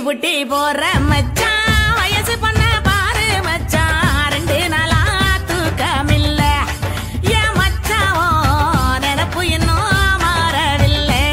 புட்டி போற மச்சான் வயசு பண்ண பாரு மச்சான் 2 நாளா தூக்கமில்ல என் மச்சாவோ நினப்பு இன்னும் மாறவில்லை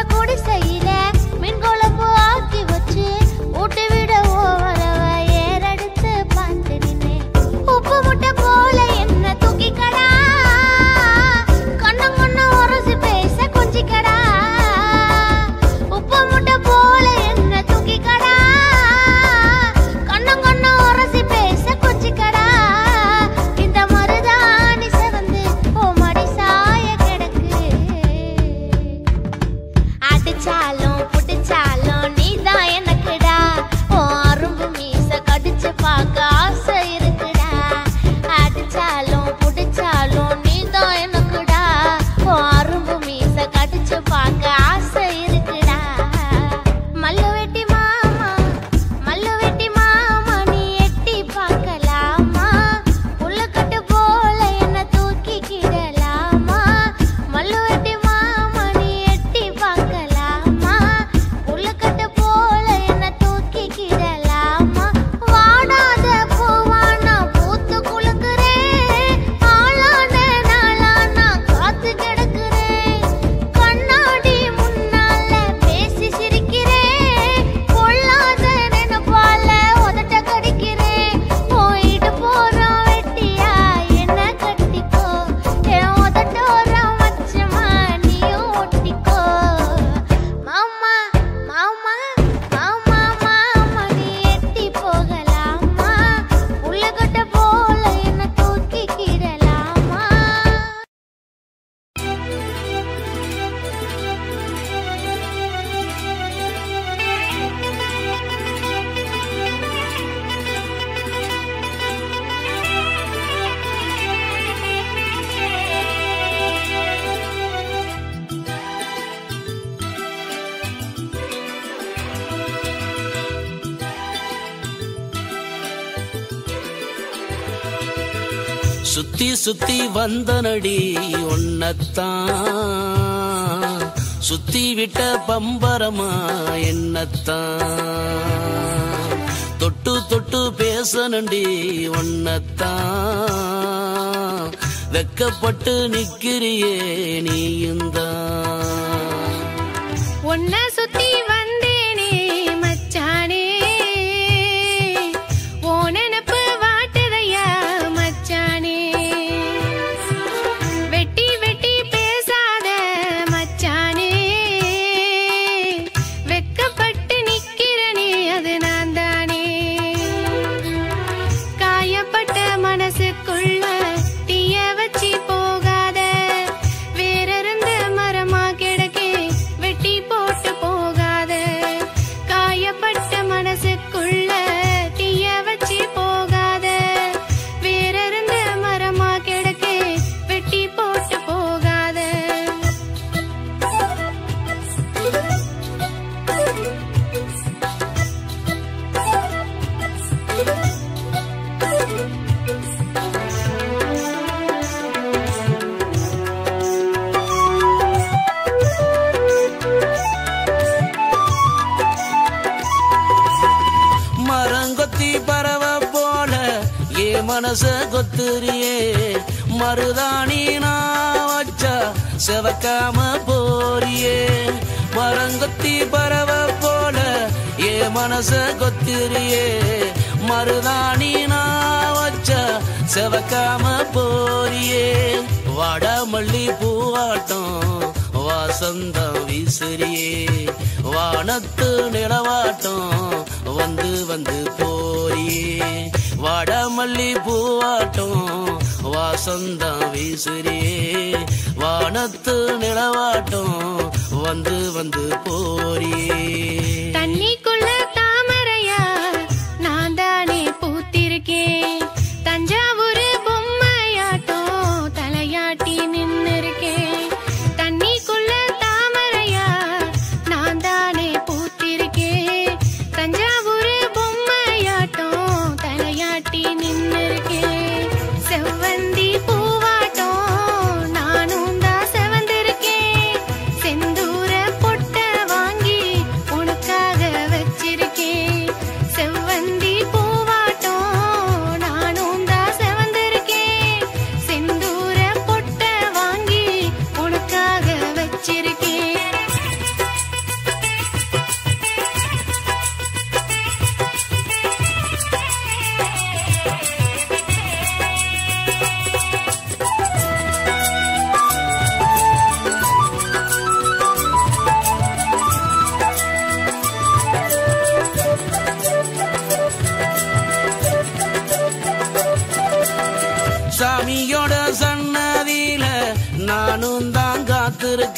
குடிசையில மீன் குழம்பு ஆக்கி வச்சு ஊட்டி விட ஓவரவ ஏறெடுத்து பார்த்து நின்னேன். உப்பு முட்டை போல என்ன தூக்கிக்கடா, கண்ணம் கண்ண உரசி பேச கொஞ்சிக்கடா. உப்பு முட்டை போல என்ன தூக்கிக்கடா, கண்ணம் கண்ண உரசி பேச கொஞ்சிக்கடா. இந்த மருதாணி செவந்து ஓ மடி சாய கிடக்கு. அடிச்சாலும் புடிச்சாலும் நீதான் எனக்குடா. ஓ அரும்பு மீச கடிச்சு பார்க்க ஆசை இருக்குடா. அடிச்சாலும் புடிச்சாலும் நீதான் எனக்குடா. ஓ அரும்பு மீச கடிச்சு பார்க்க ஆசை இருக்குடா. மல்லு வெட்டி மாமா, மல்லு வெட்டி மாமா, நீ எட்டி பார்க்கலாமா? உள்ளக்கட்டு போல என்ன தூக்கிக்கிடலாமா? மல்லு வெட்டி மாமா, நீ எட்டி பார்க்கலாமா? உள்ளக்கட்டு போல என்ன தூக்கிக்கிடலாமா? வாடாத பூவானா பூத்து குலுக்குறேன், ஆளான நாளானா காத்து கிடக்குறேன். கண்ணாடி முன்னால பேசி சிரிக்கிறேன், பொல்லாத நினைப்பால உதட்ட கடிக்கிறேன். போயிட்டு போறோம் வெட்டியா என்ன கட்டிக்கோ, என் உதட்டோரம் மச்சமா நீயும் ஒட்டிக்கோ. மாமா மாமா மாமா மாமா, நீ எட்டி போகலாமா? உள்ளக்கட்ட போல என்ன தூக்கிக்கிடலாமா? சுத்தி சுத்தி வந்த நடி ஒன்னத்தான், சுத்தி விட்ட பம்பரமா என்னத்தான். தொட்டு தொட்டு பேசனண்டி ஒன்னத்தான், வெக்கப்பட்டு நிக்கிறியே நீயுந்தான். உன்னை சுத்தி வந்தேனே மச்சானே, ஓ நினப்பு வாட்டுதையா மச்சானே. வெட்டி வெட்டி பேசாத மச்சானே, வெக்கப்பட்டு நிக்கிறனே அது நான் தானே. காயப்பட்ட மனசுக்குள்ள தீய வச்சி போகாத, வேறிருந்த மரமா கிடக்கே வெட்டி போட்டு போகாத. காயப்பட்ட மனசுக்குள்ள தீய வச்சி போகாத, வேறிருந்த மரமா கிடக்கே வெட்டி போட்டு போகாத. மரங்கொத்தி பறவை போல ஏ மனச கொத்துறியே, மருதாணி நான் வச்சா செவக்காம போறியே. மரங்கொத்தி பறவை போல ஏ மனச கொத்துறியே, மருதாணி நான் வச்சா செவக்காம போறியே. வாடாமல்லி பூவாட்டம் வாசந்தம் வீசுறியே, வானத்து நிலவாட்டம் வந்து வந்து போறியே. வாடாமல்லி பூவாட்டம் வாசந்தம் வீசுறியே, வானத்து நிலவாட்டம் வந்து வந்து போறியே. தண்ணிக்குள்ள தாமரையா நான் தானே பூத்திருக்கேன், தஞ்சாவூர் பொம்மையாட்டம் தலையாட்டி நின்னு இருக்கேன். தண்ணிக்குள்ள தாமரையா நான் தானே பூத்திருக்கேன், தஞ்சாவூர் பொம்மையாட்டம் தலையாட்டி நின்னு இருக்கேன். செவ்வந்தி பூவாட்டம் நானும் தான் செவந்திருக்கேன், செந்தூர பொட்ட வாங்கி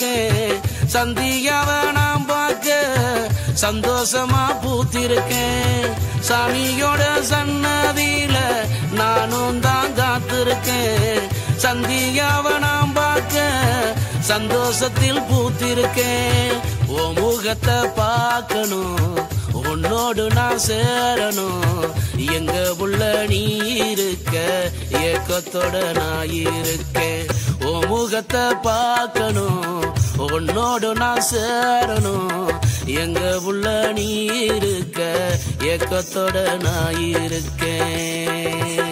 வந்திருக்கேன். சந்தியாவ நான் பார்க்க சந்தோஷமா பூத்திருக்கேன். சாமியோட சன்னதியில நானும் தான் காத்திருக்கேன். சந்தியாவ நான் பார்க்க சந்தோஷத்தில் பூத்திருக்கேன். ஓ முகத்தை பார்க்கணும், உன்னோடு நான் சேரணும். எங்க புள்ள நீ இருக்க ஏக்கத்தோட நான் இருக்கேன். ஓ முகத்தை பார்க்கணும், உன்னோடு நான் சேரணும். எங்க புள்ள நீ இருக்க ஏக்கத்தோட நான் இருக்கேன்.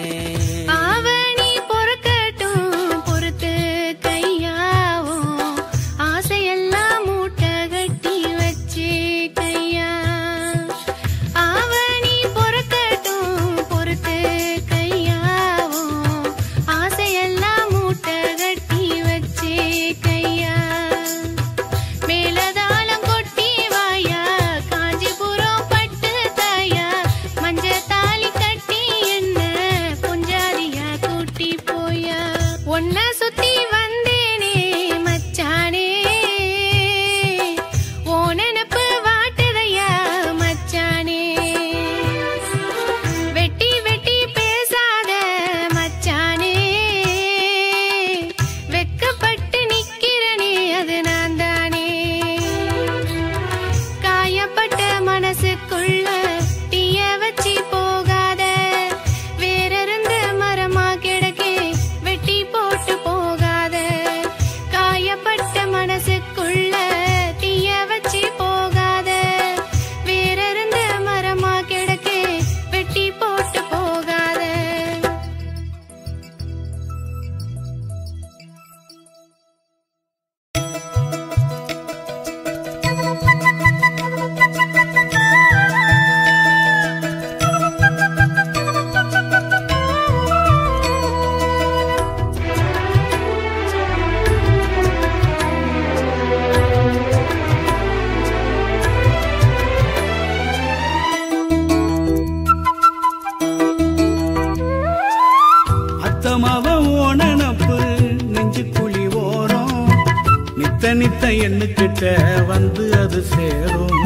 எண்ணுக்கிட்ட வந்து அது சேரும்.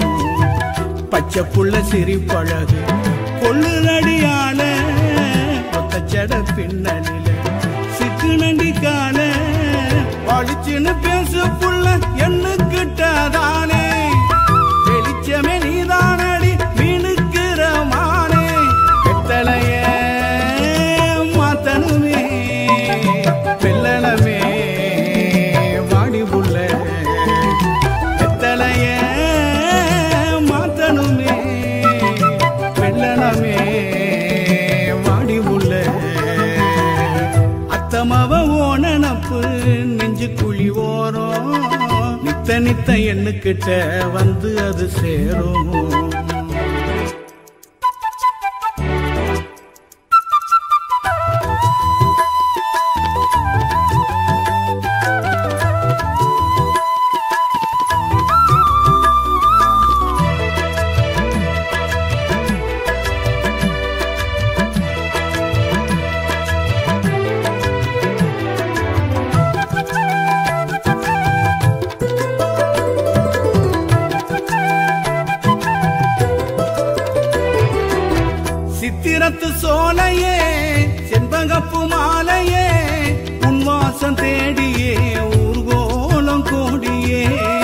பச்சை புள்ள சிரிப்பழகு கொள்ளுநடியால ஒத்தச்சட பின்னணில சிக்கு நண்டிக்கால பழிச்சுன்னு பேசு புள்ள எண்ணுக்கிட்டதானே. வெளிச்சமே நீதானடி மீனுக்கிற மானே. வெத்தலைய மாத்தனுமே வெள்ளனமே வாடி புள்ள. வெத்தலைய மாத்தனுமே வெள்ளனமே வாடி புள்ள. அத்தமவ ஓனப்பு நெஞ்சு குழி ஓரம். நித்த நித்த எண்ணுக்கிட்ட வந்து அது சேரும். சித்திரத்து சோலையே செண்பகப்பு மாலையே உன் வாசம் தேடியே ஊர்கோலம் கோடியே.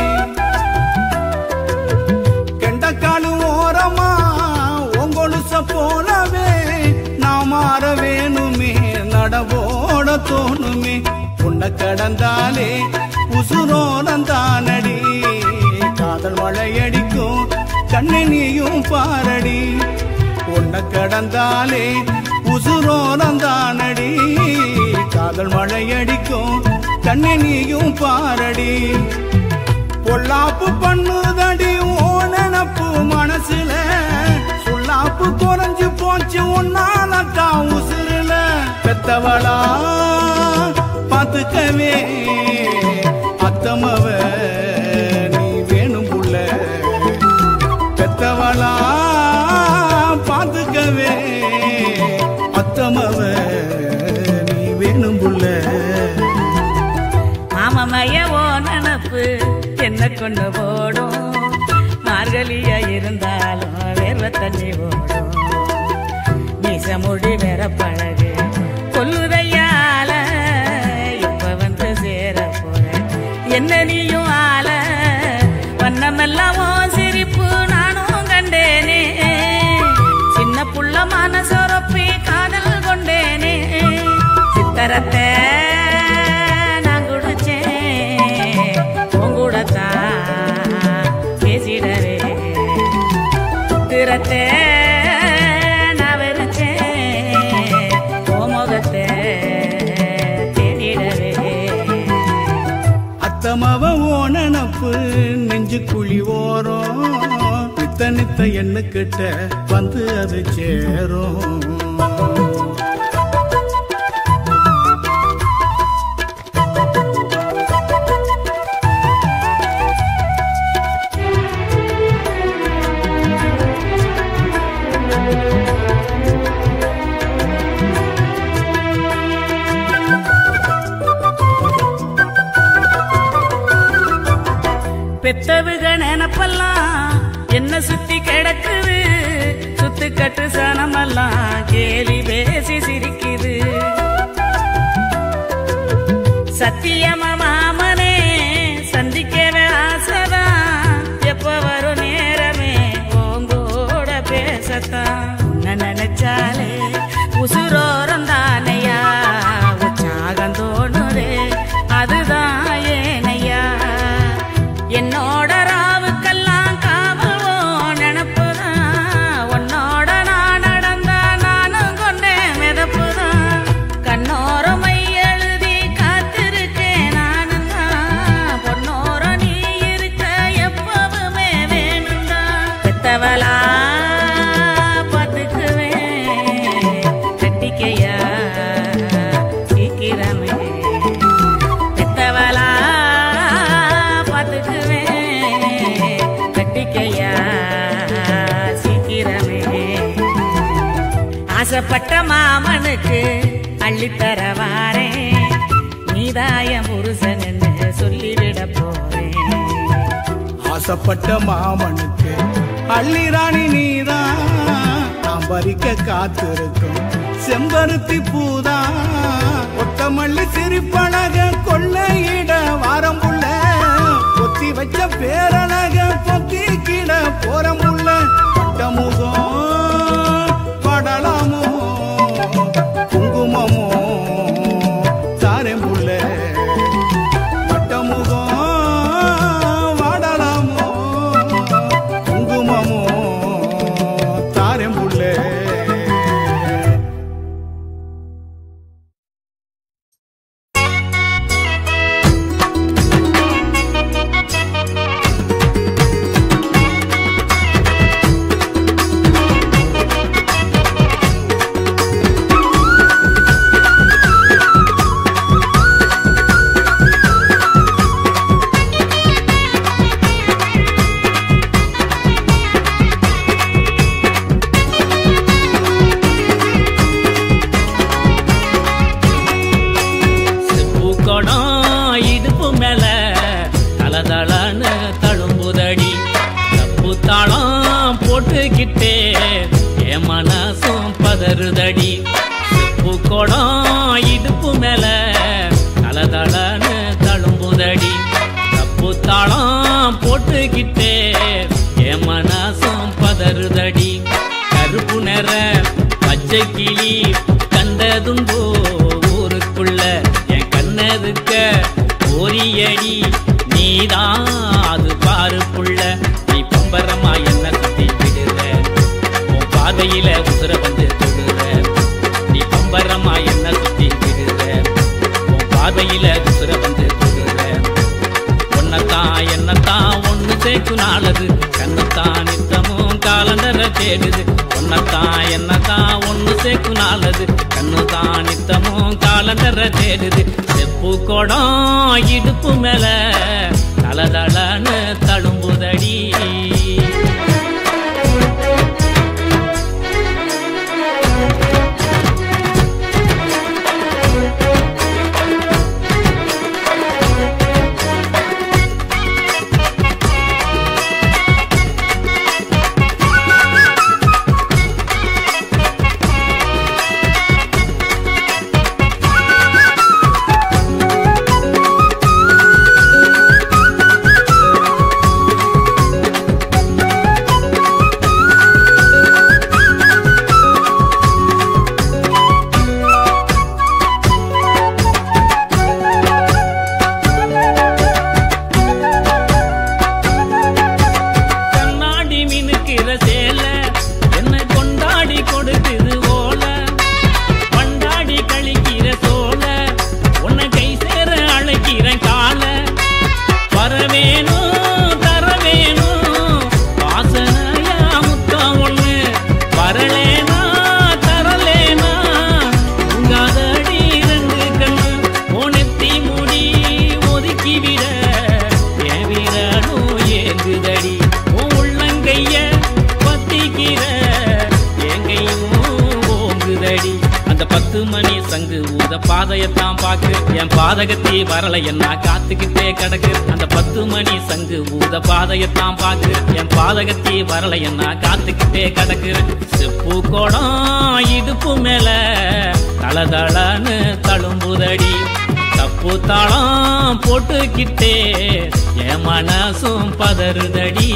கெண்டக்காலு ஓரமா உங்கொலுச போலவே நான் மாற வேணுமே நடவோட தோணுமே. உன்னை கடந்தாலே உசுரோலந்தானடி. காதல் மழையடிக்கும் கண்ணை நீயும் பாரடி. உன்னை கடந்தாலே உசுரோலந்தானடி. காதல் மழையடிக்கும் கண்ணை நீயும் பாரடி. பொல்லாப்பு பண்ணுதடி ஓனப்பு மனசுல. சொல்லாப்பு குறைஞ்சு போச்சு உன்னாலத்தான் உசுருல. பெத்தவளா பாத்துக்கவே அத்தமவ நீ வேணும் புள்ள. பெத்தவளா பாத்துக்கவே அத்தமவ நீ வேணும் புள்ள. மாமமைய ஓ நினப்பு கொண்டு போடும் மார்கழியா இருந்தாலும் வேர்வை தண்ணி ஓடும் மீச முடி வேற பழகு கொல்லுதையால இப்ப வந்து சேர போற என்ன நீயும் ஆல வண்ணமெல்லாம் சிரிப்பு நானும் கண்டேனே சின்ன புள்ள மனசொரப்பி காதல் கொண்டேனே சித்தரத்தை நான் குடிச்சேன் உங்கூடத்தான் பேசிடவே திறத்தை நான் வெறுச்சேன் முகத்தை தேடிடவே அத்தமவ ஓனப்பு நெஞ்சு குழி ஓரம் நித்த நித்த எண்ணுக்கிட்ட வந்து அது சேரும் பெத்தவுக நினப்பெல்லாம் என்ன சுத்தி கிடக்குது சுத்துக்கட்டு சனமெல்லாம் கேலி பேசி சிரிக்குது சத்தியமா மாமனே சந்திக்கவே ஆசைதான் எப்ப வரும் நேரமே உங்கூட பேசத்தான் உன்னை நினைச்சாலே உசுரோரம் தானையா உற்சாகம் தோணுதே அதுதான் ஏனையா என்னோட ராவுக்கெல்லாம் காவலும் நினப்புதான் உன்னோட நான் நடந்தா நானும் கொண்டேன் மிதப்புதான் கண்ணோரம் மை எழுதி காத்திருக்கேன் நானும் தான் பொன்னோரம் நீ இருக்க எப்பவுமே வேணும்தான் பெத்தவளா பார்த்துக்குவேன் கட்டிக்கையா சீக்கிரமே பெத்தவளா ஆசைப்பட்ட மாமனுக்கு அள்ளித்தர வாரேன் நீதாய புருஷன் என்று சொல்லிவிட போறேன் ஆசைப்பட்ட மாமனுக்கு அள்ளி ராணி நீதான் நாம் பறிக்க காத்திருக்கும் செம்பருத்தி பூதா ஒட்டமல்லி சிரிப்பழக கொள்ளையிட வாரம்புள்ள பொத்தி வச்ச பேரழக பொத்திக்கிட போறமுள்ள பட்டமுகம் படலாமோ குங்குமமோ சாரெம்புள்ள பட்டமுகம் வாடலாமோ குங்குமமோ தாரெம்புள்ள போட்டுக்கிட்டே என் மனசும் பதறுதடி பூக்கோடம் இடுப்பு மேல தளதளன்னு தழும்புதடி தப்பு தாளம் போட்டுக்கிட்டே என் மனசும் பதறுதடி கருப்பு நிற பச்சை கிளி கண்டதுண்டோ ஊருக்குள்ள என் கண்ணதுக்க ஓரியடி நீதான் அது பாரு புள்ள நீ பம்பரமா என்ன சுத்தி விடுற உன் பாதையில உசுர வந்து தொடுற நீ பம்பரமா என்ன சுத்தி விடுற உன் பாதையில உசுர வந்து தொடுற ஒன்னத்தான் என்னத்தான் ஒண்ணு சேர்க்கு நாளது கண்ணத்தான் நித்தமும் காலண்டர தேடுது ஒன்னத்தான் என்னத்தான் ஒண்ணு சேர்க்கு நாளது கண்ணுதான் நித்தமும் காலண்டர தேடுது செப்பு கொடம் இடுப்பு மேல தளதளன்னு தழும்புதடி 10 மணி சங்கு ஊத பாதையத்தான் பாக்கு என் பாதகத்தி வரலை என்ன காத்துக்கிட்டே கிடக்கு அந்த 10 மணி சங்கு ஊத பாதையத்தான் பாக்கு என் பாதகத்தி வரலை என்ன காத்துக்கிட்டே கிடக்கு செப்பு கோடம் இடுப்பு மேல தளதளன்னு தழும்புதடி தப்பு தாளம் போட்டுக்கிட்டே என் மனசும் பதறுதடி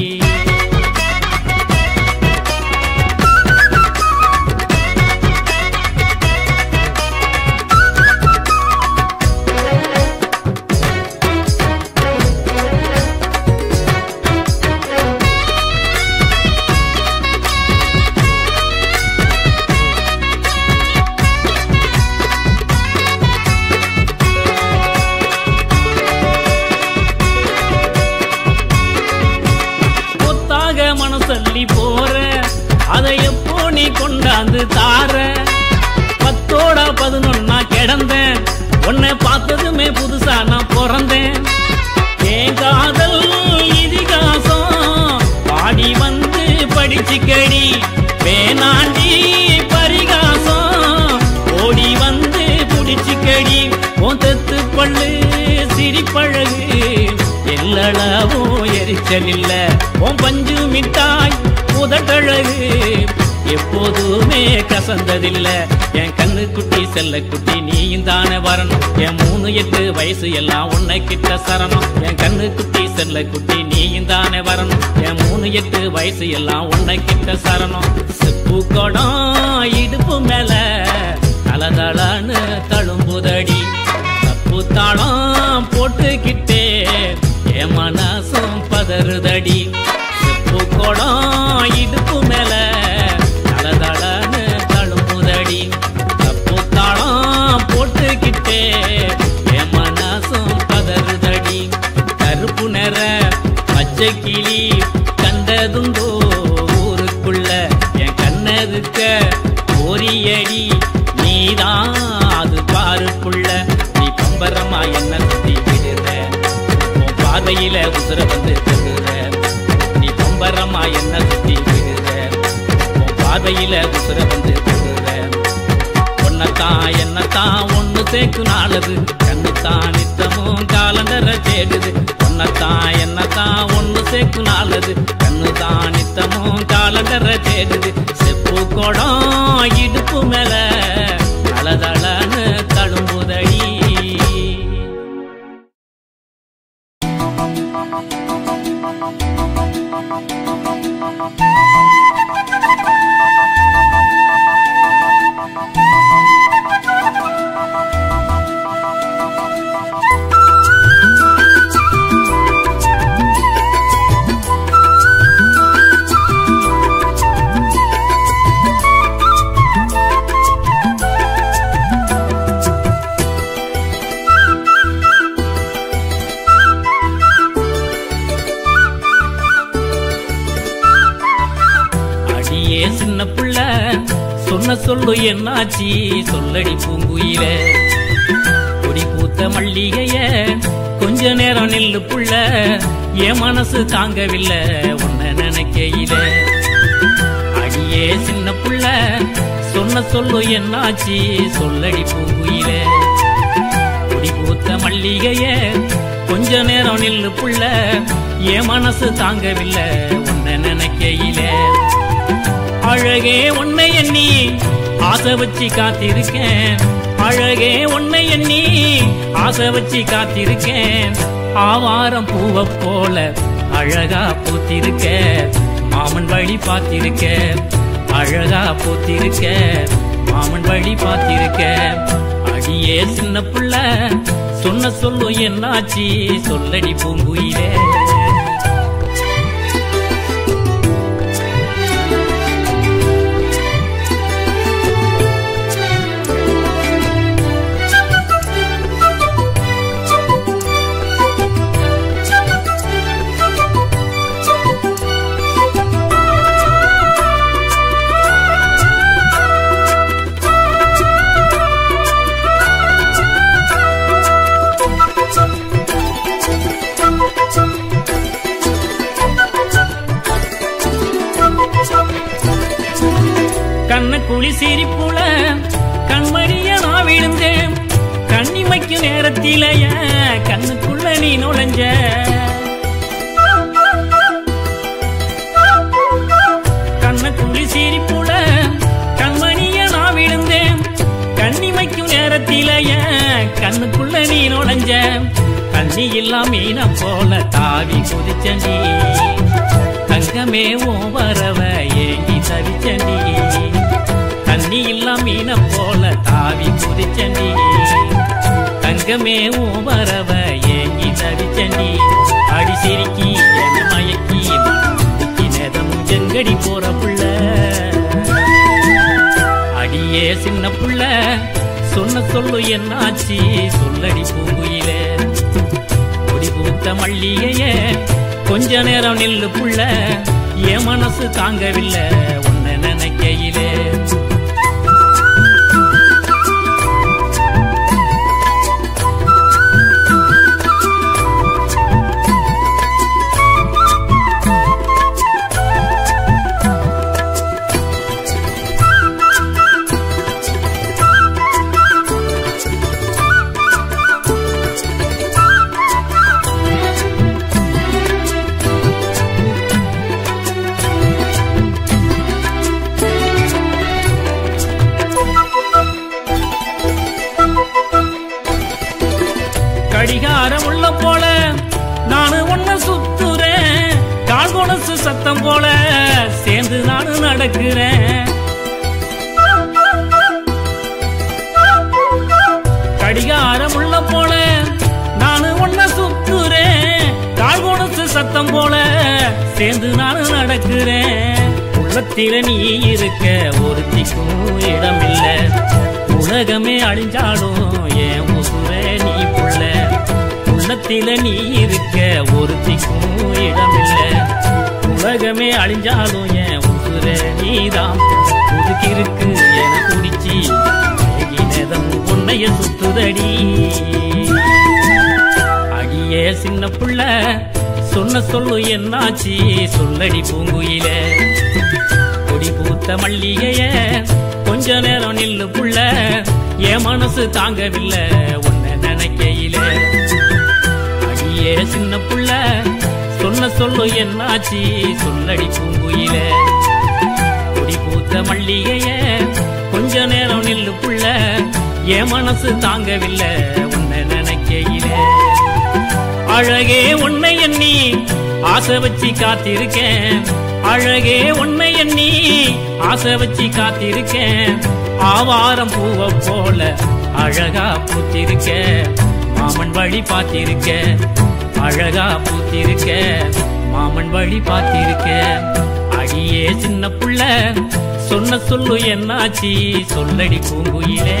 சொல்லி போற அதை எப்போ நீ கொண்டாந்து தார 10ஓட 11 கிடந்தேன் உன்னை பார்த்ததுமே புதுசா நான் பிறந்தேன் என் காதல் இதிகாசம் பாடி வந்து படிச்சுக்கடி வேணாண்டி பரிகாசம் ஓடி வந்து புடிச்சுக்கடி உன் தெத்து பள்ளு சிரிப்பழகு எல்லளவோ எரிச்சல் இல்ல உன் பஞ்சு மிட்டாய் புதட்டழகு எப்போதுமே கசந்ததில்ல என் கண்ணு குட்டி செல்ல குட்டி நீயும் தானே வரணும் என் 3-8 வயசு எல்லாம் உன்னை கிட்ட சரணம் என் கண்ணு குட்டி செல்ல குட்டி நீயும் தானே வரணும் என் 3-8 வயசு எல்லாம் உன்னை கிட்ட சரணம் செப்பு கோடம் இடுப்பு மேல தளதளன்னு தழும்புதடி தப்பு தாளம் போட்டுக்கிட்டே என் மனசும் பதறுதடி செப்பு கோடம் இடுப்பு மேல தளதளன்னு தழும்புதடி தப்பு தாளம் போட்டுக்கிட்டே என் மனசும் பதறுதடி கருப்பு நிற பச்சை கிளி கண்டதுண்டோ ஊருக்குள்ள என் கண்ணதுக்க ஓரியடி நீதான் அது பாருக்குள்ள நீ பம்பரமா என்ன சுத்தி விடுற பாதையில உசுர வந்து தருற நீ பம்பரமா என்ன சுத்தி விடுற பாதையில உசுர வந்து தருற ஒன்னத்தான் என்னத்தான் ஒண்ணு சேர்க்கு நாளது கண்ணுத்தான் நித்தமும் காலண்டர தேடுது ஒன்னத்தான் என்னத்தான் ஒண்ணு சேர்க்கு நாளது கண்ணுதான் நித்தமும் காலண்டர தேடுது செப்பு கோடம் இடுப்பு மேல தளதளன்னு தழும்புதடி சின்ன புள்ள சொன்ன சொல்லு என்னாச்சி சொல்லடி பூங்குயில கொடி பூத்த மல்லிகைய கொஞ்ச நேரம் நில்லு புள்ள என் மனசு தாங்கவில்லை உன்னை நினைக்கையில அடியே சின்ன புள்ள சொன்ன சொல்லு என்னாச்சி சொல்லடி பூங்குயில கொடி பூத்த மல்லிகைய கொஞ்ச நேரம் நில்லு புள்ள என் மனசு தாங்கவில்லை உன்னை நினைக்கையில அழகே உன்னை எண்ணி ஆசை வச்சு காத்திருக்கேன் அழகே உன்னை எண்ணி ஆசை வச்சு காத்திருக்கேன் ஆவாரம் பூவை போல அழகா பூத்திருக்க மாமன் வழி பார்த்திருக்க அழகா பூத்திருக்க மாமன் வழி பார்த்திருக்க அடியே சின்ன புள்ள சொன்ன சொல்லு என்னாச்சி சொல்லடி பூங்குயிலே கண்ண குளி சிரிப்புல கண்மை நான் விழுந்தேன் கண்ணிமைக்கு நேரத்திலேய கண்ணுக்குள்ள நீ நுழைஞ்ச கண்ணுக்குள்ளி சிரிப்புல கண்மணிய நான் விழுந்தேன் கண்ணிமைக்கும் நேரத்திலேய கண்ணுக்குள்ள நீ நுழைஞ்ச கண்ணி இல்லா மீன போல தாவி குதிச்சண்டி தங்கமே ஓ வரவ ஏங்கி தவிச்சண்டி கண்ணி இல்லா மீன போல தாவி குதிச்சண்டி தங்கமே ஓ வரவ ஏங்கி தவிச்சண்டி அடி சிரிக்கி என மயக்கி நேதமும் செங்கடி போற புள்ள அடியே சின்ன புள்ள சொன்ன சொல்லு என்னாச்சி சொல்லடி பூங்குயிலே கொடி பூத்த மல்லிகையே கொஞ்ச நேரம் நில்லு புள்ள என் மனசு தாங்கவில்லை உன்னை நினைக்கையிலே கடிகாரம் உள்ள போல நானு ஒன்ன சுத்துறேன் கால் கொலுசு சத்தம் போல சேர்ந்து நானு நடக்கிறேன் கடிகாரம் உள்ள போல நானு ஒன்ன சுத்துறேன் கால் கொலுசு சத்தம் போல சேர்ந்து நானு நடக்கிறேன் உள்ளத்தில நீ இருக்க ஒருத்திக்கும் இடமில்ல உலகமே அழிஞ்சாலும் ஏன் உசுரே நீ புள்ள உள்ளத்தில நீ இருக்க ஒருத்திக்கும் இடமில்ல உலகமே அழிஞ்சாலும் ஏன் உசுரே நீதான் புதுக்கிருக்கு என குடிச்சி நேதம் உன்னைய சுத்துதடி அடியே சின்ன புள்ள சொன்ன சொல்லு என்னாச்சி சொல்லடி பூங்குயில கொடி பூத்த மல்லிகைய கொஞ்ச நேரம் நில்லு புள்ள என் மனசு தாங்கவில்லை உன்னை நினைக்கையிலே அடியே சின்ன புள்ள சொன்ன சொல்லு என்னாச்சி சொல்லடி பூங்குயில கொடி பூத்த மல்லிகைய கொஞ்ச நேரம் நில்லு புள்ள என் மனசு தாங்கவில்லை உன்னை நினைக்கையிலே அழகே உன்னை எண்ணி ஆசை வச்சு காத்திருக்கேன் அழகே உன்னை எண்ணி ஆசை வச்சு காத்திருக்கேன் ஆவாரம் பூவ போல அழகா பூத்திருக்க மாமன் வழி பார்த்திருக்க அழகா பூத்திருக்க மாமன் வழி பார்த்திருக்க அடியே சின்ன புள்ள சொன்ன சொல்லு என்னாச்சி சொல்லடி பூங்குயிலே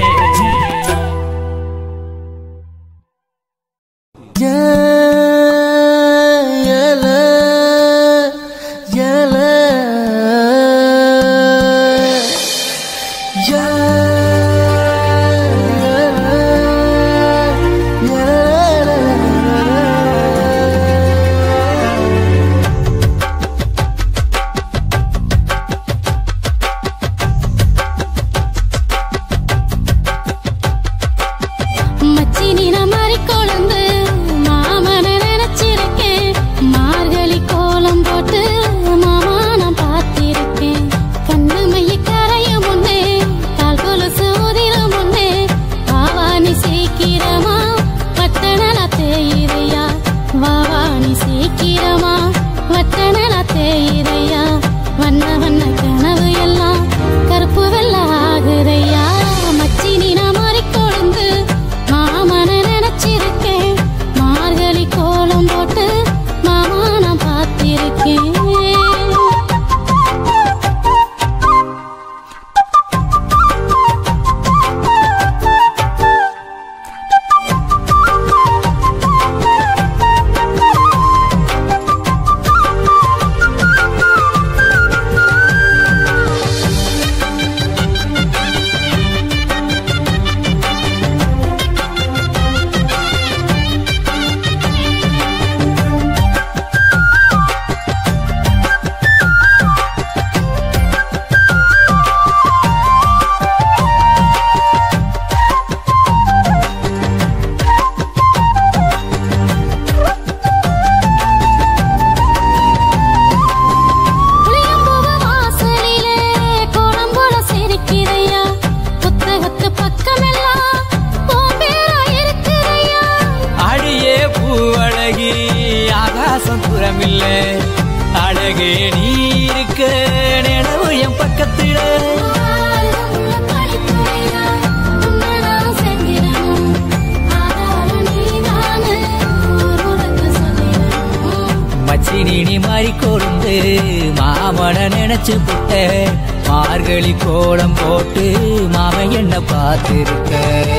நீ இருக்க நினைவு என் பக்கத்துல மச்சினி நீ மாறி கொழுந்து மாமன நினைச்சு புட்ட மார்கழி கோலம் போட்டு மாமன் என்ன பார்த்திருக்க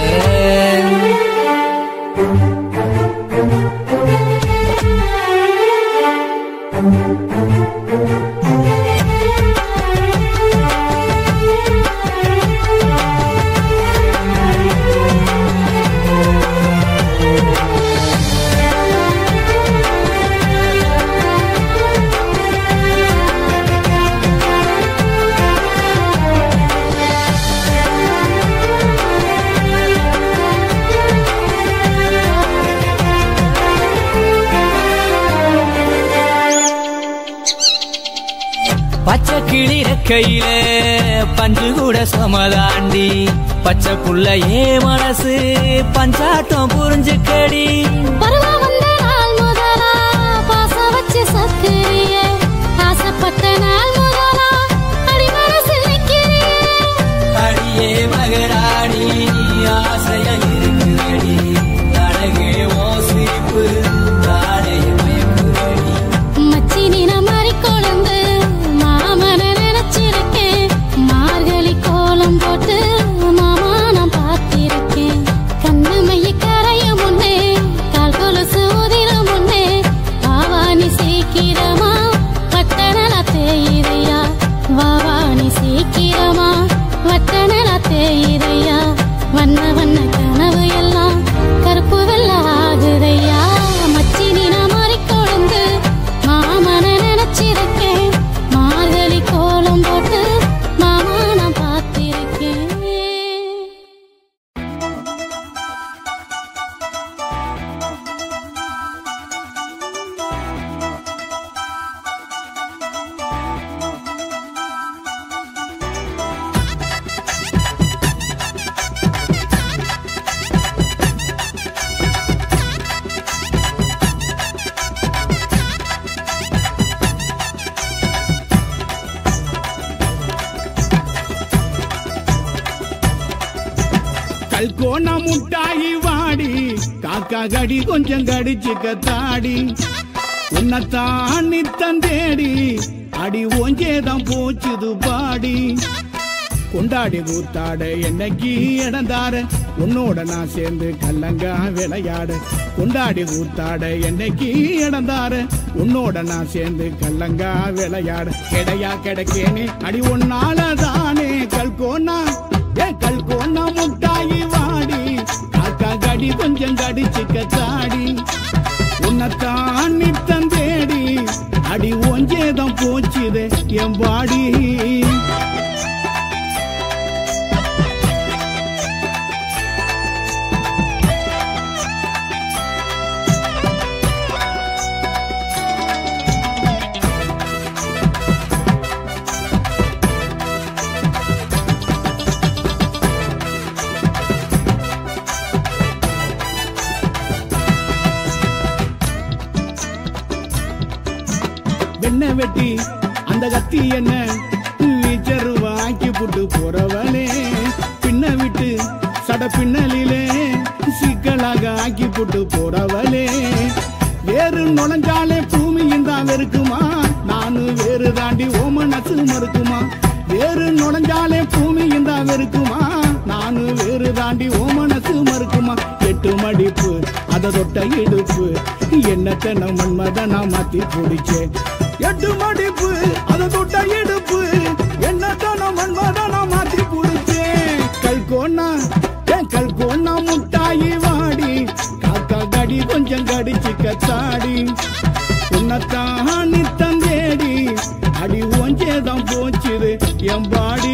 பச்சை கிளிர கையில பஞ்சு கூட சமதாண்டி பச்சை புள்ள ஏ மனசு பஞ்சாட்டம் புரிஞ்சுக்கடி பருவா வந்த நாள் முதலா பாச வச்சு சத்திரிய ஆசைப்பட்ட நாள் முதலா அடி மனசில் நிற்கிறிய அடியே மகராணி ஆசைய இருக்குதடி அழகே ஓ சிரிப்பு தாடைய மயக்குதடி மச்சினி நான் மாறி கொழுந்து மாமன நினைச்சிருக்கேன் மார்கழி கோலம் போட்டு மாமா நான் பார்த்திருக்கேன் கண்ணு மைய கரைய முன்னே கால் கொலுசு உதிர முன்னே வாவானி சீக்கிரமா வட்டனல தேயிரையா வாவானி சீக்கிரமா வட்டனல தேயிரையா வண்ண வண்ண கனவு எல்லாம் கருப்பு வெள்ள ஆகுதையா மச்சினி நான் மாறி கொழுந்து மாமன நினைச்சிருக்கேன் மார்கழி கோலம் போட்டு மாமா நான் பார்த்திருக்கேன் கல்கோனா முட்டாயி வாடி காக்கா கடி கொஞ்சம் கடிச்சுக்க தாடி உன்னத்தான் நித்தம் தேடி அடி ஒஞ்சேதான் போச்சுது பாடி கொண்டாடி கூத்தாட என்னைக்கு இடந்தார உன்னோட நான் சேர்ந்து கல்லங்கா விளையாட கொண்டாடி கூத்தாட என்னைக்கு இடந்தார உன்னோட நான் சேர்ந்து கல்லங்கா விளையாட கிடையா கிடைக்கேனே அடி ஒன்னாலதானே கல்கோனா கல்கோனா முட்டாயி வாடி காக்கா கடி கொஞ்சம் கடிச்சுக்க தாடி உன்னத்தான் நித்தம் தேடி அடி ஒஞ்சேதான் போச்சுது என் பாடி வெண்ண வெட்டி அந்த கத்தி என்ன லீச்சர் வாங்கி புட்டு போறவனே பின்ன விட்டு சட பின்னலிலே சிக்கலாக ஆக்கி புட்டு போறவளே வேறு நுழைஞ்சாலே பூமியும் தான் வெறுக்குமா நானு வேறு தாண்டி ஓ மனசு மறுக்குமா வேறு நுழைஞ்சாலே பூமியும் தான் வெறுக்குமா நானு வேறு தாண்டி ஓ மனசு மறுக்குமா எட்டு மடிப்பு அதை தொட்ட இடுப்பு என்னத்தை நம் மன்மதனா மாத்தி பிடிச்சேன் எட்டு மடிப்பு அதை தொட்ட இடுப்பு என்னத்தான் மன்மதனா மாத்தி பிடிச்சேன் கல்கோனா கல்கோனா முட்டாயி வாடி காக்கா கடி கொஞ்சம் கடிச்சுக்க தாடி உன்னத்தான் நித்தம் தேடி அடி ஒஞ்சேதான் போச்சுது என் பாடி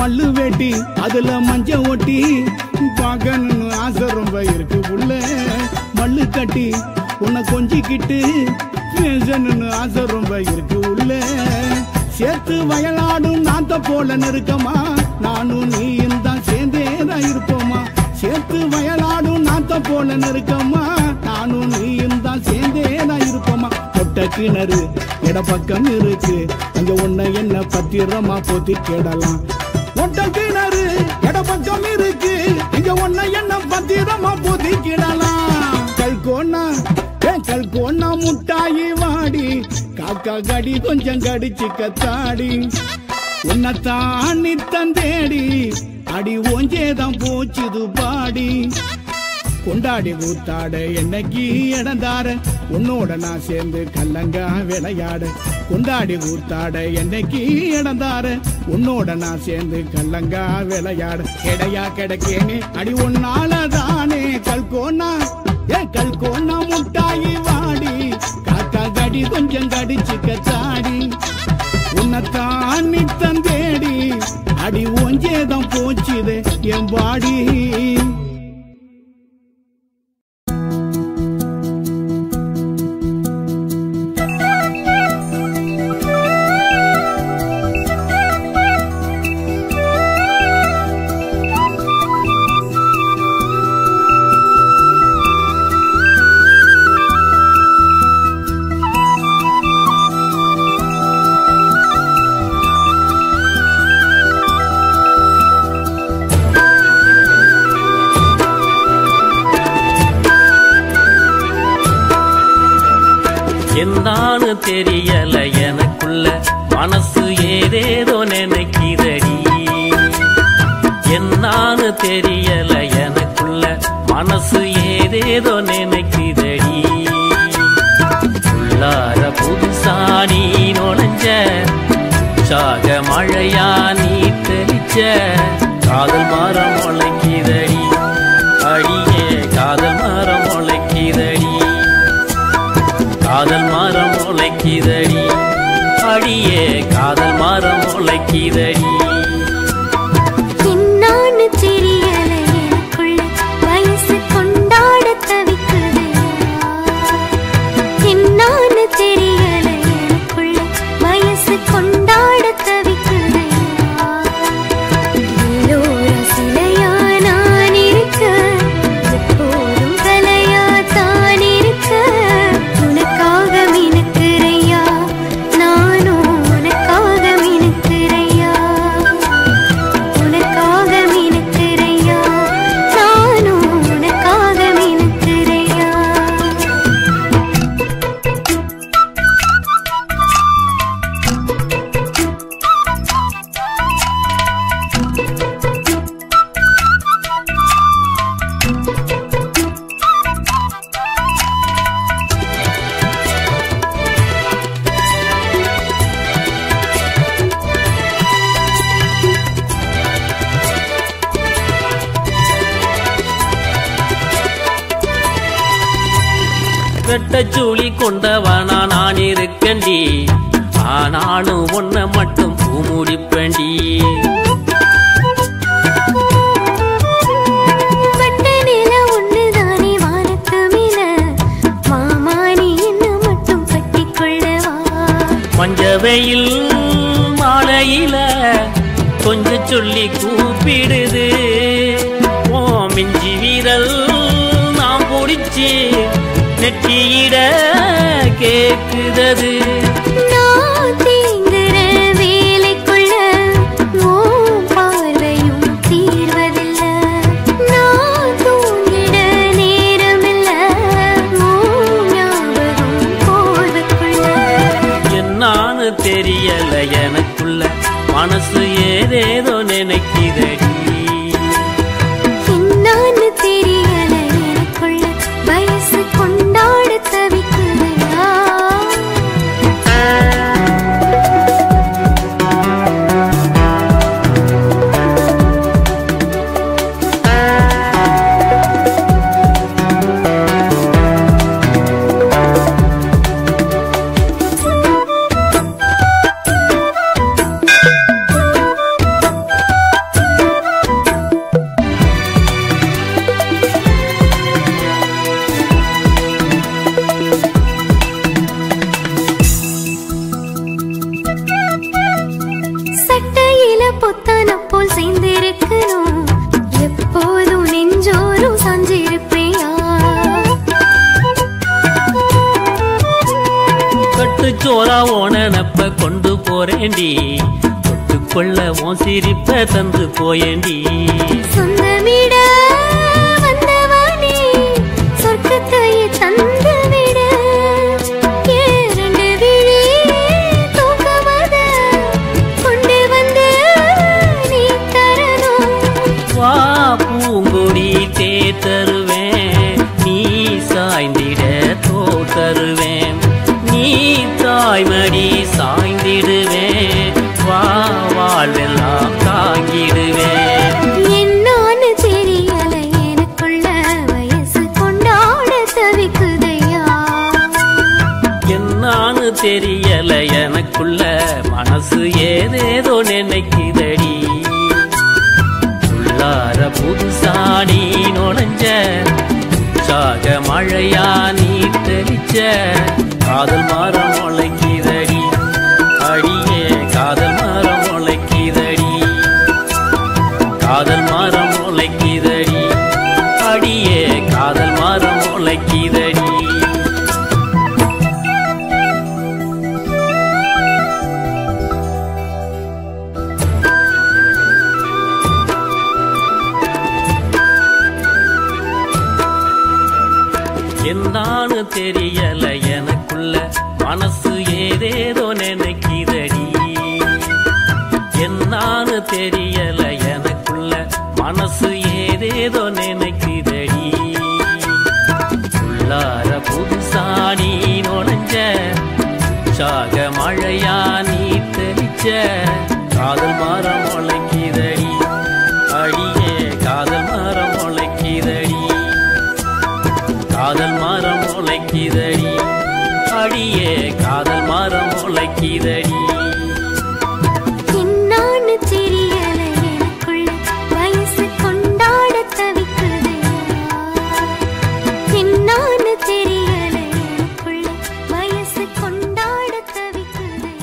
மல்லு வேட்டி அதுல மஞ்ச ஒட்டி பார்க்கணும்னு ஆசை ரொம்ப இருக்கு புள்ள. மல்லு கட்டி உன்னை கொஞ்சிக்கிட்டு பேசணும்னு ஆசை ரொம்ப இருக்கு உள்ள. சேர்த்து வயலாடும் நாத்த போல நெருக்கமா நானும் நீயும் தான் சேர்ந்தேதான் இருப்போமா. சேர்த்து வயலாடும் நாத்த போல நெருக்கமா நானும் நீயும் தான் சேர்ந்தேதான் இருப்போமா. கொட்ட கிணறு இடப்பக்கம் இருக்கு அங்க உன்னை என்ன பத்திரமா போத்தி கேடலாம். கொட்ட கிணறு இடப்பக்கம் இருக்கு இங்க உன்னை என்ன பத்திரமா போத்தி கேடலாம். கல்கோனா கல்கோனா முட்டாயி வாடி காக்கா கடி கொஞ்சம் கடிச்சு கத்தாடி. உன்னைத்தான் நீ தந்தேடி அடி ஓஞ்சேதான் போச்சுது பாடி. கொண்டாடி கூத்தாட என்னைக்கு இடந்தார உன்னோட நான் சேர்ந்து கல்லங்கா விளையாட. கொண்டாடி கூத்தாட என்னைக்கு இடந்தார உன்னோட நான் சேர்ந்து கல்லங்கா விளையாட. கிடையா கிடைக்கேனே அடி உன்னாலதானே கல்கோனா கல்கோனா முட்டாயி வாடி காக்கா கடி கொஞ்சம் கடிச்சு கத்தாடி. உன்னைத்தான் நீ தந்தேடி அடி ஒஞ்சேதான் போச்சுது என் பாடி. என்னான்னு தெரியல எனக்குள்ள மனசு ஏதேதோ நினைக்கிறடி. என்னான்னு தெரியல எனக்குள்ள மனசு ஏதேதோ நினைக்கிறடி. உள்ளார புதுசா நீ நுழைஞ்ச சாக மழையா நீ தெளிச்ச காதல் மரம் முளைக்குதடி. அடியே காதல் மரம் முளைக்குதடி. காதல் மரம் முளைக்குதடி. அடியே காதல் மரம் முளைக்குதடி. என்னான்னு தெரியல எனக்குள்ள வயசு கொண்டாட தவிக்குதையா. என்னான்னு தெரியல எனக்குள்ள வயசு கொண்டாட தவிக்குதையா. எல்லோர சிலையா நான் இருக்க எப்போதும் கலையா தான் இருக்க. உனக்காக மினுக்குறையா நானும் உனக்காக மினுக்குறையா. உனக்காக மினுக்குறையா நானும் உனக்காக மினுக்குறையா. வெட்டச்சூழி கொண்டவனா நான் இருக்கண்டி. ஆனாலும் ஒன்ன மட்டும் பூமுடிப்பண்டி. வட்ட நில ஒண்ணுதானே வானத்து மேல மாமா நீ என்ன மட்டும் கட்டிக்கொள்ளவா. மஞ்ச வெயில் மாலையில கொஞ்சம் சொல்லி கூப்பிடுது. ஓ மிஞ்சி வீரல் நாம் பிடிச்சி நெட்டியிட கேக்குதது. நான் தீங்குற வேலைக்குள்ள உன் பார்வையும் தீர்வதில்ல. நான் தூங்கிட நேரமில்ல உன் ஞாபகம் போர்வக்குள்ள. என்னான்னு தெரியல எனக்குள்ள மனசு ஏதேதோ நினைக்குதடி. என்னான்னு தெரியல எனக்குள்ள வயசு கொண்டாட தவிக்குதையா. பொத்தான போல் சேர்ந்திருக்கணும் எப்போதும் நெஞ்சோரும் சாஞ்சிருப்பேயா கட்டுச்சோரா ஓனப்ப கொண்டு போறேண்டி கொட்டுக்கொள்ள உன் சிரிப்ப தந்து போயேண்டி சொந்தமிட வந்தவனே சொர்க்கத்தையே தந்து விட இரண்டு விழி தூக்கமத கொண்டு வந்து நீ தரணும் வா பூங்கொடி தே தருவேன் நீ சாய்ந்திட தோ தருவேன் நீ தாய்மடி சாய்ந்திடுவேன் வா வாழ்வெல்லாம் தாங்கிடுவேன் என்னான்னு தெரியல எனக்குள்ள வயசு கொண்டாட தவிக்குதையா என்னான்னு தெரியல எனக்குள்ள மனசு ஏதேதோ நினைக்குதடி உள்ளார புதுசாடி நுழைஞ்ச சாக மழையா நீ தெளிச்ச காதல் மரம் முளைக்குதடி அடியே காதல் மரம் முளைக்குதடி காதல் மரம் முளைக்குதடி அடியே காதல் மரம் முளைக்குதடி என்னான்னு தெரியல எனக்குள்ள மனசு ஏதேதோ நினைக்குதடி என்னான்னு தெரியல எனக்குள்ள மனசு ஏதேதோ நினைக்குதடி உள்ளார புதுசாடி நுழைஞ்ச சாக மழையா நீ தெளிச்ச காதல் மரம் முளைக்குதடி அடியே காதல் மரம் முளைக்குதடி காதல் மரம் முளைக்குதடி அடியே காதல் மரம் முளைக்குதடி என்னான்னு தெரியல எனக்குள்ள வயசு கொண்டாட தவிக்குதையா என்னான்னு தெரியல எனக்குள்ள வயசு கொண்டாட தவிக்குதையா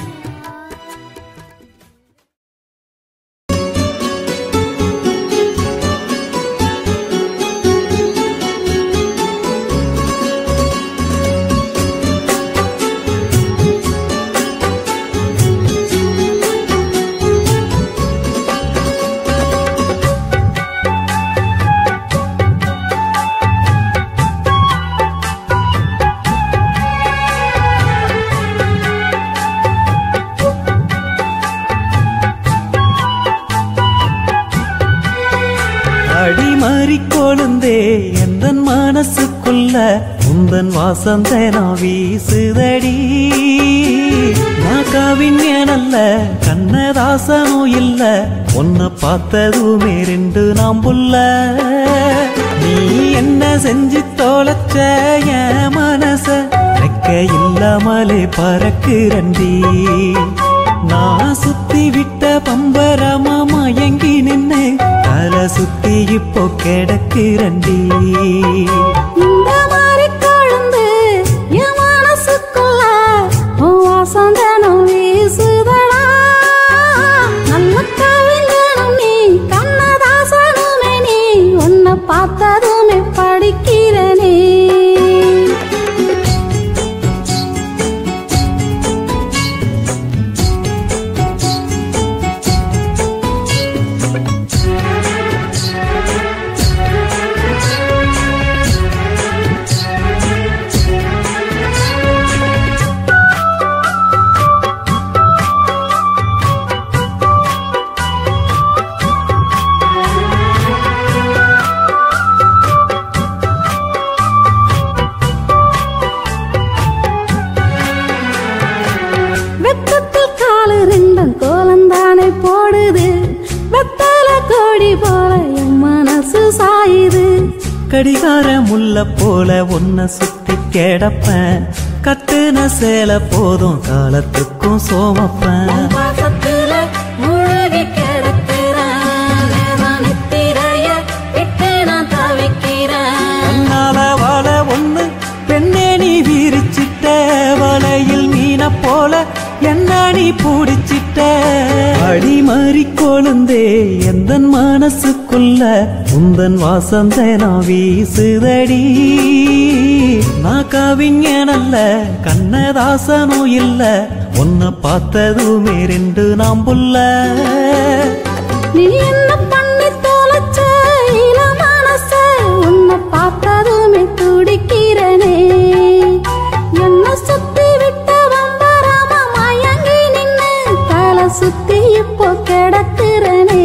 கொழுந்தே எந்தன் மனசுக்குள்ள உந்தன் வாசந்தேனா வீசுதடி நான் கவிஞனல்ல கண்ணதாசனும் இல்ல உன்னை பார்த்ததுமே ரெண்டு நாம் புள்ள நீ என்ன செஞ்சு தொலைச்ச என் மனச ரெக்க இல்லாமலே பறக்குறண்டி நான் சுத்தி விட்ட பம்பரமா மயங்கி நின்னு தலை சுத்தி இப்போ கிடக்குறண்டி இந்த மாதிரி கொழுந்து என் மனசுக்குள்ள உன் வாசந்தனம் வீசுதடா நல்ல கவிஞனும் நீ கண்ணதாசனுமே நீ உன்னை பார்த்ததுமே படிக்கிறனே கடிகார முல்ல போல உன்னை சுத்தி கிடப்பேன் கட்டுன சேல போதும் காலத்துக்கும் சோமப்பேன் கண்ணால வலை ஒண்ணு பெண்ணே நீ விரிச்சிட்ட வலையில் மீன போல என்ன நீ பூடிச்சிட்ட அடிமறி கொழுந்தே எந்தன் மனசுக்குள்ள உந்தன் வாசந்த நான் வீசுதடி. நான் கவிஞனல்ல கண்ணதாசனும் இல்ல, உன்னை பார்த்ததுமே ரெண்டு நாம் புல்ல. நீ என்ன பண்ணி தொலைச்ச இள மனச, உன்னை பார்த்ததுமே துடிக்கிறனே. என்ன சுத்தி விட்ட வம்பராம மயங்கி நின்னு தலை சுத்தி இப்போ கிடக்கிறனே.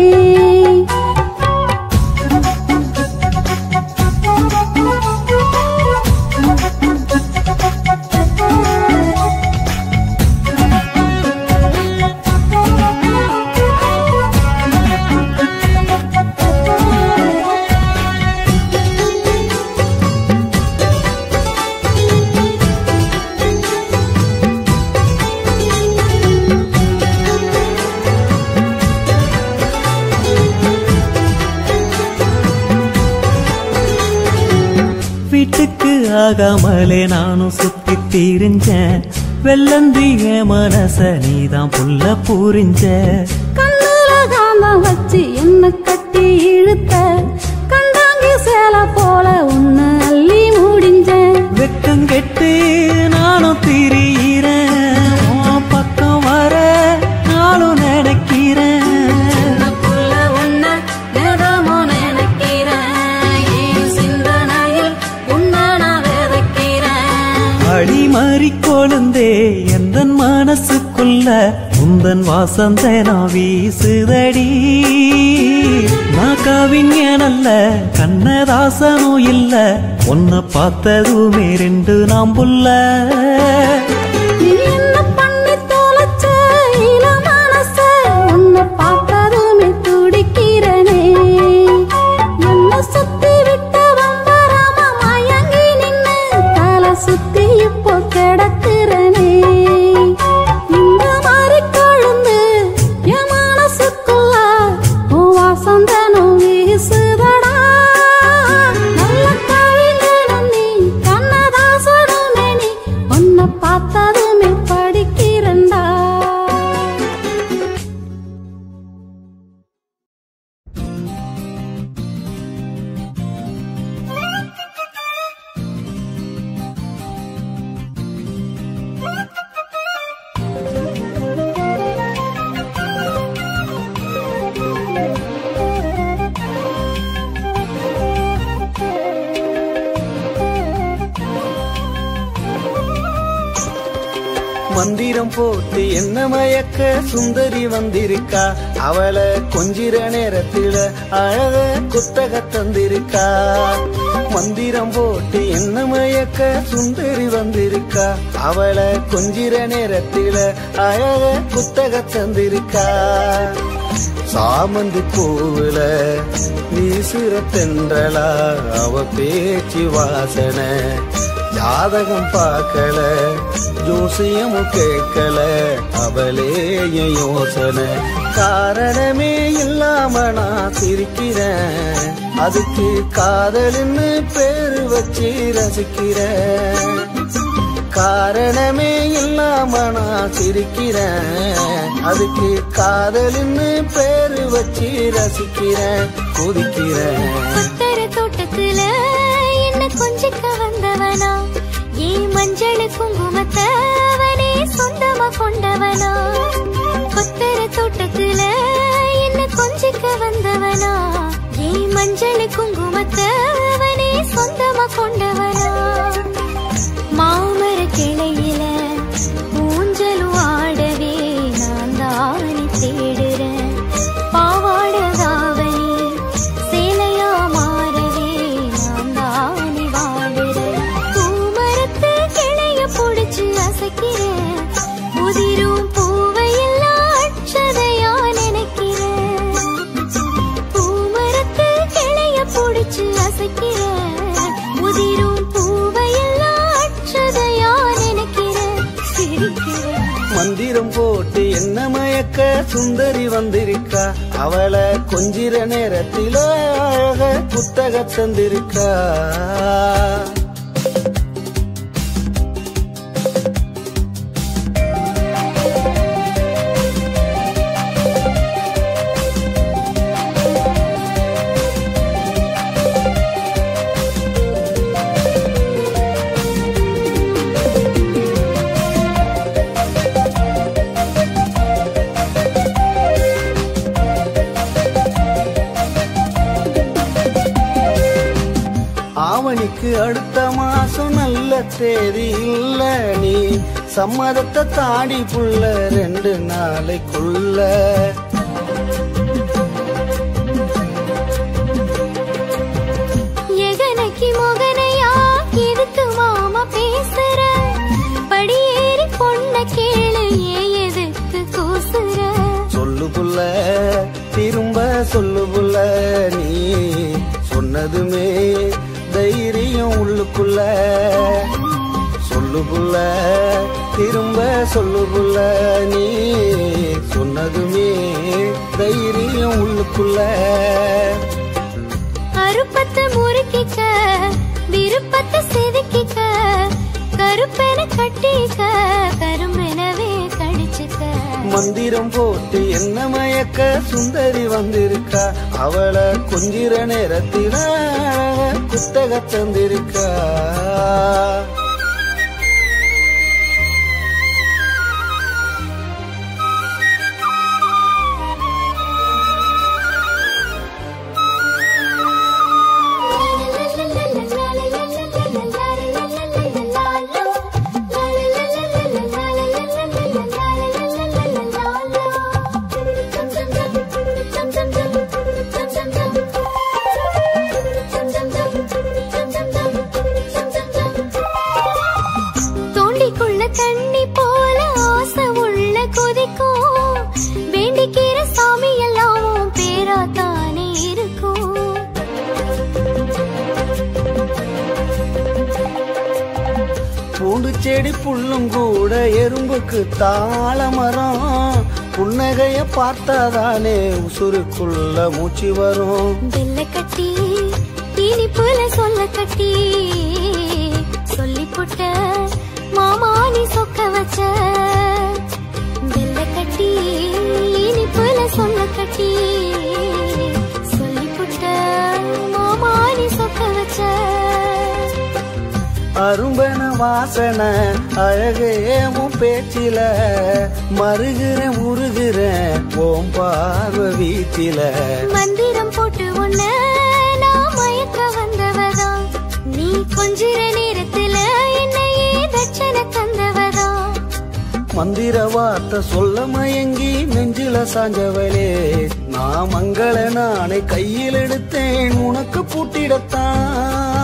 வீட்டுக்கு ஆகாமலே நானும் சுத்தி தீரிஞ்சேன். வெள்ளந்திய மனச நீதான் புள்ள பூரிஞ்ச. கண்ணுல காம வச்சு என்ன கட்டி இழுத்த, கண்டாங்கி சேல போல உன்னை அள்ளி முடிஞ்ச. வெக்கம் கெட்டு நானும் திரியிறேன், உன் பக்கம் வர நானும் நினைக்கிறேன். அடிமாறி கொழுந்தே எந்தன் மனசுக்குள்ள உந்தன் வாசந்த நான் வீசுதடி. நான் கவிஞனல்ல கண்ணதாசனும் இல்ல, உன்னை பார்த்ததுமே ரெண்டு நாம் புல்ல. நீ என்ன பண்ணி தொலைச்ச இள மனச, உன்னை பார்த்ததுமே துடிக்கிறனே. என்ன சுத்தி விட்ட வம்பராம மயங்கி நின்னு தலை சுத்தி இப்போ கிடக்கிறனே. இந்த மாதிரி கொழுந்து என் மனசுக்குள்ள உன் வாசந்தனும் வீசுதடா. நல்ல கவிஞனும் நீ கண்ணதாசனுமே நீ, உன்னை பார்த்ததுமே படிக்கிறண்டா. மந்திரம் போட்டு என்ன மயக்க சுந்தரி வந்திருக்கா. அவளை கொஞ்சிற நேரத்தில அழக குத்தக தந்திருக்கா. மந்திரம் போட்டு என்ன மயக்க சுந்தரி வந்திருக்கா. அவளை கொஞ்சிற நேரத்தில அழக குத்தக தந்திருக்கா. சாமந்தி பூவுல வீசுற தென்றலா அவ பேச்சு வாசனை. ஜாதகம் பார்க்கல ஜோசியமும் கேட்கல அவளே என் யோசனை. காரணமே இல்லாம நான் சிரிக்கிறேன், அதுக்கு காதல்னு பேரு வச்சு ரசிக்கிறேன். காரணமே இல்லாம நான் சிரிக்கிறேன், அதுக்கு காதல்னு பேரு வச்சு ரசிக்கிறேன், குதிக்கிறேன். தோட்டத்துல என்ன கொஞ்சிக்க வந்தவனா, ஏன் மஞ்சள் குங்குமத்தவனே சொந்தமா கொண்டவனா. கொத்தர தோட்டத்துல என்ன கொஞ்சிக்க வந்தவனா, ஏன் மஞ்சள் குங்குமத்தவனே சொந்தமா கொண்டவனா. மாமர கிளையில ஊஞ்சலும் ஆடவே நான் தானே தேடுறேன். பாவாட தாவணி சேலையா மாறவே நான் தானே வாடுறேன். பூமரத்து கிளைய புடிச்சு அசைக்கிறேன், உதிரும் பூவையெல்லாம் அச்சதையா நினைக்கிறேன். பூமரத்து கிளைய புடிச்சு அசைக்கிறேன், உதிரும் பூவையெல்லாம் அச்சதையா நினைக்கிறேன், சிரிக்கிறேன். மந்திரம் போட்டு என்ன மயக்க சுந்தரி வந்திருக்கா. அவளை கொஞ்சிற நேரத்தில அழக புத்தக தந்திருக்கா. ஆடிக்கு அடுத்த மாசம் நல்ல தேதி இல்ல, நீ சம்மதத்தை தாடி புள்ள 2 நாளைக்குள்ள. எகனைக்கு மொகனையா எதுக்கு மாமா பேசுற, படியேறி பொண்ண கேளு ஏன் எதுக்கு கூசுற. சொல்லு புள்ள திரும்ப சொல்லு புள்ள, நீ சொன்னதுமே தைரியம் உள்ளுக்குள்ள. சொல்லு புள்ள திரும்ப சொல்லு புள்ள, நீ சொன்னதுமே தைரியம் உள்ளுக்குள்ள. அருப்பத்தை முறுக்கிக்க விருப்பத்தை செதுக்கிக்க, கருப்பென கட்டிக்க கரும்பெனவே கடிச்சுக்க. மந்திரம் போட்டு என்ன மயக்க சுந்தரி வந்திருக்கா, அவளை கொஞ்சிற நேரத்தில குத்தக தந்திருக்கா. செடி புல்லும் கூட எறும்புக்கு தாளமரம், புன்னகைய பார்த்தாதானே உசுருக்குள்ள மூச்சு வரும். வெள்ள கட்டி இனிப்புல சொல்ல கட்டி சொல்லி போட்ட மாமா நீ சொக்க வச்ச. வெள்ள கட்டி இனிப்புல சொல்ல கட்டி சொல்லி போட்ட மாமா நீ சொக்க வச்ச. அரும்பன வாசனை அழகேவும் பேச்சில, மருகிறேன் உருகிறேன் ஓம் பார்வ வீச்சில. மந்திரம் போட்டு உன்ன நான் மயக்க வந்தவதான், நீ கொஞ்சிற நேரத்துல என்னையே தட்சணை தந்தவதான். மந்திர வார்த்தை சொல்ல மயங்கி நெஞ்சில சாஞ்சவளே, நான் மங்கள நானை கையில் எடுத்தேன் உனக்கு பூட்டிடத்தான்.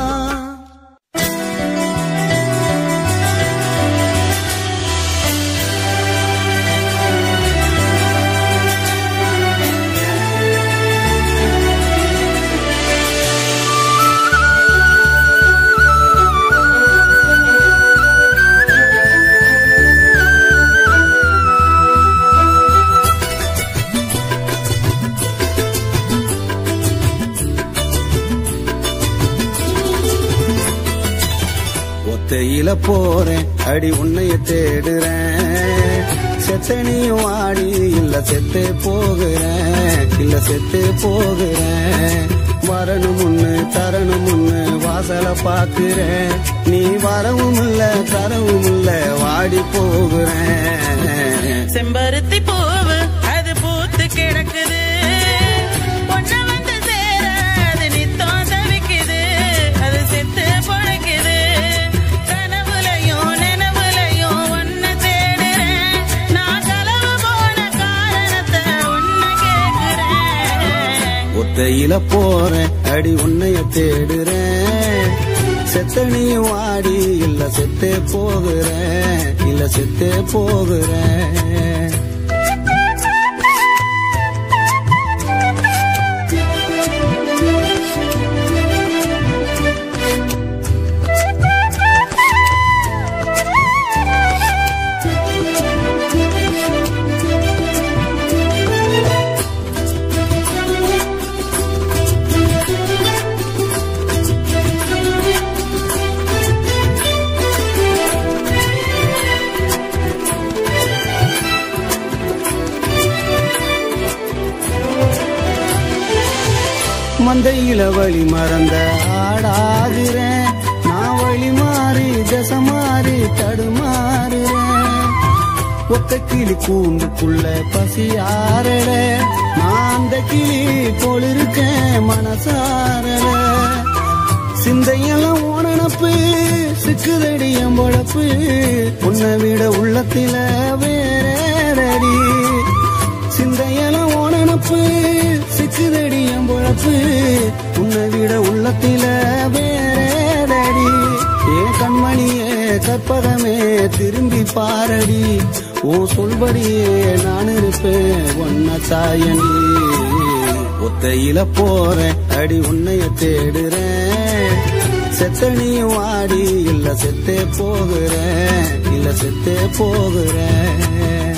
ஒத்தையில போறேன் அடி உன்னைய தேடுறேன், செத்தனியும் ஆடி இல்ல செத்தே போகிறேன், இல்ல செத்தே போகிறேன். வரணும் முன்னு தரணும் முன்னு வாசல பாக்குறேன், நீ வரவும் இல்ல தரவும் இல்ல வாடி போகிறேன். செம்பருத்தி பூவு அது பூத்து கிடக்குது, பொண்ண வந்து சேர அது நித்தம் தவிக்குது, அது செத்து பொழைக்குது. கனவுலையும் நினைவுலையும் ஒன்ன தேடுறேன், நான் களவு போன காரணத்தை ஒன்ன கேட்கிறேன். ஒத்தையில போறேன் அடி உன்னைய தேடுறேன், செத்தனியும் ஆடி இல்ல செத்தே போகிறேன், இல்ல செத்தே போகிறேன். மந்தையில வழி மறந்த ஆடாகிறேன், நான் வழி மாறி தசை மாறி தடுமாறுறேன். ஒத்த கிளி கூண்டுக்குள்ள பசியாரல, நான் அந்த கிளி போல் இருக்கேன் மனசாரல. சிந்தையெல்லாம் ஓனப்பு சிக்குதடி எம்பழப்பு உன்னை விட உள்ளத்தில வேறடி சிந்தையெல்லாம் ஓனப்பு சிக்குதடி எம்பழப்பு உன்னை விட உள்ளத்தில வேறடி ஏ கண்மணியே கற்பகமே திரும்பி பாரடி ஓ சொல்படியே நான் இருப்பேன் ஒன்ன சாயண்டி ஒத்தையில போறேன் அடி உன்னைய தேடுறேன் செத்தனியும் ஆடி இல்ல செத்தே போகிறேன் இல்ல செத்தே போகிறேன்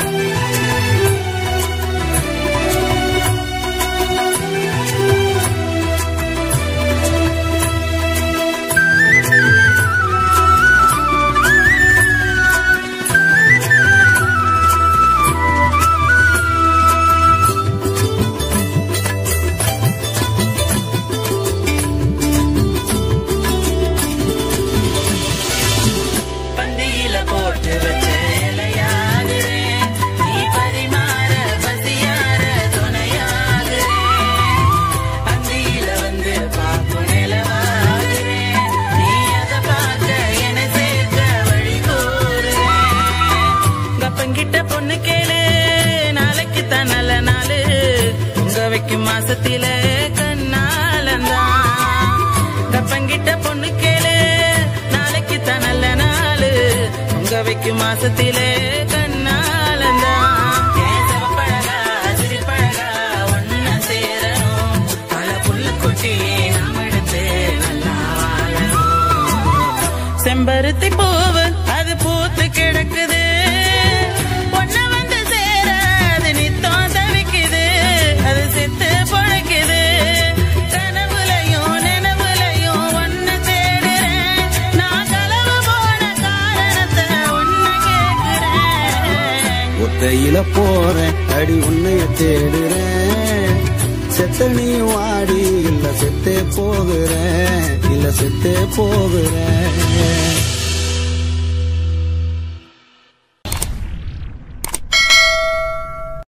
மாசத்தில கண்ணாலந்தான் கப்பங்கிட்ட பொண்ணு கேளு நாளைக்கு தான் நல்ல நாளு உங்க வைக்கும் மாசத்தில கண்ணாலந்தான் பழகா சிரிப்பழகா ஒன்ன சேரணும் பல புல்லு குட்டி நாம் எடுத்து நல்லா வாழணும் செம்பருத்தி பூவு அது பூத்து கிடக்குது ஒத்தையில போறேன் அடி உன்னைய தேடுறேன் செத்தனியும் ஆடி இல்ல செத்தே போகிறேன் இல்ல செத்தே போகிறேன்